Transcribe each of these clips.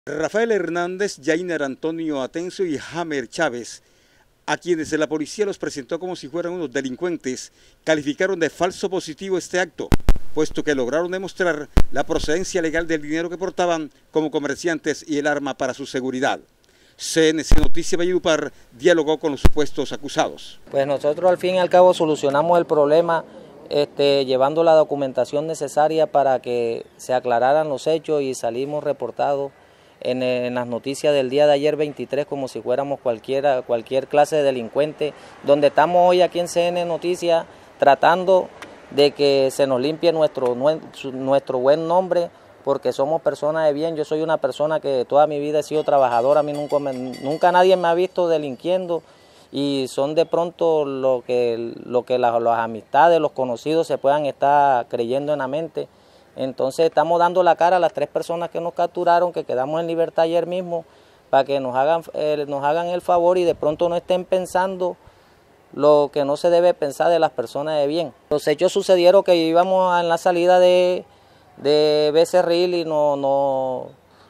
Rafael Hernández, Yainer Antonio Atencio y Hamer Chávez, a quienes la policía los presentó como si fueran unos delincuentes, calificaron de falso positivo este acto, puesto que lograron demostrar la procedencia legal del dinero que portaban como comerciantes y el arma para su seguridad. CNC Noticias Valledupar dialogó con los supuestos acusados. Pues nosotros al fin y al cabo solucionamos el problema llevando la documentación necesaria para que se aclararan los hechos y salimos reportados en las noticias del día de ayer 23 como si fuéramos cualquier clase de delincuente, donde estamos hoy aquí en CN Noticias tratando de que se nos limpie nuestro buen nombre, porque somos personas de bien. Yo soy una persona que toda mi vida he sido trabajadora, a mí nunca nadie me ha visto delinquiendo, y son de pronto lo que las amistades, los conocidos se puedan estar creyendo en la mente. Entonces estamos dando la cara a las 3 personas que nos capturaron, que quedamos en libertad ayer mismo, para que nos hagan el favor y de pronto no estén pensando lo que no se debe pensar de las personas de bien. Los hechos sucedieron que íbamos en la salida de Becerril y no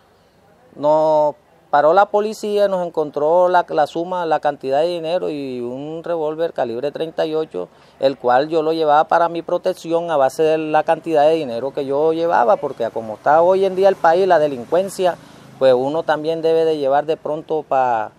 paró la policía, nos encontró la cantidad de dinero y un revólver calibre 38, el cual yo lo llevaba para mi protección a base de la cantidad de dinero que yo llevaba, porque como está hoy en día el país, la delincuencia, pues uno también debe de llevar de pronto para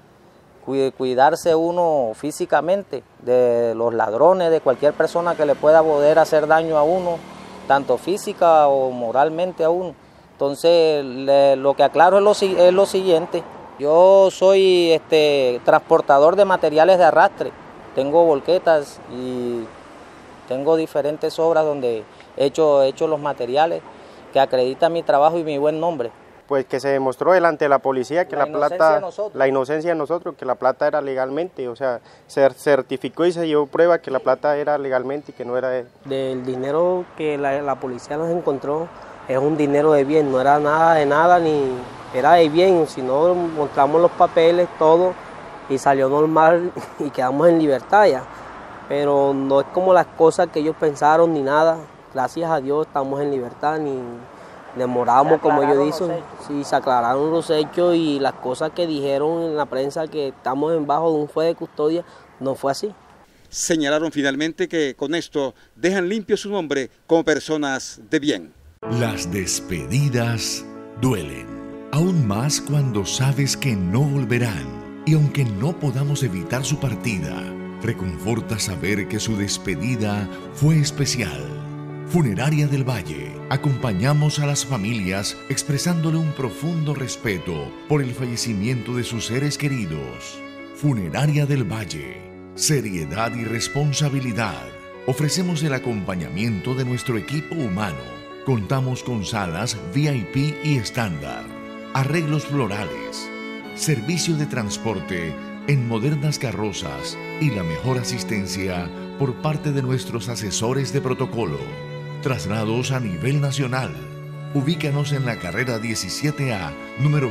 cuidarse uno físicamente de los ladrones, de cualquier persona que le pueda poder hacer daño a uno, tanto física o moralmente a uno. Entonces, lo que aclaro es lo siguiente: yo soy transportador de materiales de arrastre, tengo volquetas y tengo diferentes obras donde he hecho los materiales que acreditan mi trabajo y mi buen nombre. Pues que se demostró delante de la policía que la inocencia de nosotros, que la plata era legalmente, o sea, se certificó y se llevó prueba que la plata era legalmente y que no era de él. Del dinero que la policía nos encontró, es un dinero de bien, no era nada de nada ni era de bien, sino mostramos los papeles, todo, y salió normal y quedamos en libertad ya. Pero no es como las cosas que ellos pensaron ni nada. Gracias a Dios estamos en libertad, ni demoramos como ellos dicen. Sí, se aclararon los hechos y las cosas que dijeron en la prensa que estamos bajo de un juez de custodia, no fue así. Señalaron finalmente que con esto dejan limpio su nombre como personas de bien. Las despedidas duelen, aún más cuando sabes que no volverán. Y aunque no podamos evitar su partida, reconforta saber que su despedida fue especial. Funeraria del Valle, acompañamos a las familias expresándole un profundo respeto por el fallecimiento de sus seres queridos. Funeraria del Valle, seriedad y responsabilidad. Ofrecemos el acompañamiento de nuestro equipo humano. Contamos con salas VIP y estándar, arreglos florales, servicio de transporte en modernas carrozas y la mejor asistencia por parte de nuestros asesores de protocolo. Traslados a nivel nacional. Ubícanos en la carrera 17A, número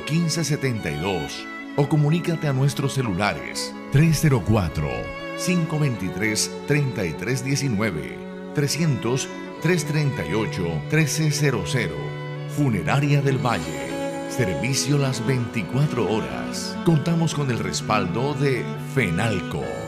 1572, o comunícate a nuestros celulares 304-523-3319, 300-338-1300. Funeraria del Valle. Servicio las 24 horas. Contamos con el respaldo de FENALCO.